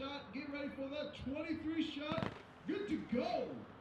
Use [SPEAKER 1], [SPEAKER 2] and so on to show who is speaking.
[SPEAKER 1] shot. Get ready for the 23 shot. Good to go.